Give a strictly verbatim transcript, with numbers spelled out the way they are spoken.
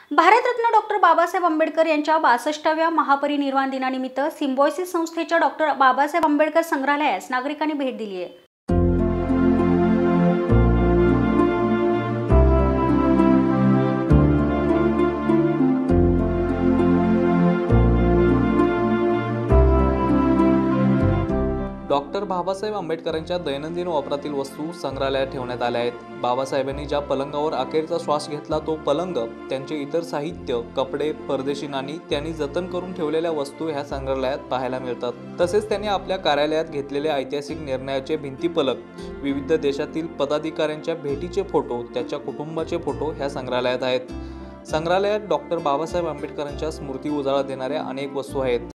Bharat Ratna doctor Babasaheb Ambedkar यांच्या बासष्टाव्या महापरिनिर्वाण दिनानिमित्त symbiosis संस्थेच्या डॉक्टर बाबासाहेब आंबेडकर संग्रहालयास नागरिकांनी भेट दिली आहे। डॉक्टर बाबासाहेब आंबेडकरांच्या दैनंदिन वापरातील वस्तू संग्रहालयात ठेवण्यात आल्या आहेत। बाबासाहेबांनी ज्या पलंगावर अखेरचा श्वास घेतला तो पलंग, त्यांचे इतर साहित्य, कपडे, परदेशी नाणी, त्यांनी जतन करून ठेवलेल्या वस्तू ह्या संग्रहालयात पाहायला मिळतात। तसेच त्यांनी आपल्या कार्यालयात घेतलेले ऐतिहासिक निर्णयाचे भिंतीफलक, विविध देशातील पदाधिकाऱ्यांच्या भेटीचे फोटो, त्याच्या कुटुंबाचे फोटो ह्या संग्रहालयात आहेत। संग्रहालयात डॉक्टर बाबासाहेब आंबेडकरांच्या स्मृती उजाळा देणाऱ्या अनेक वस्तू आहेत।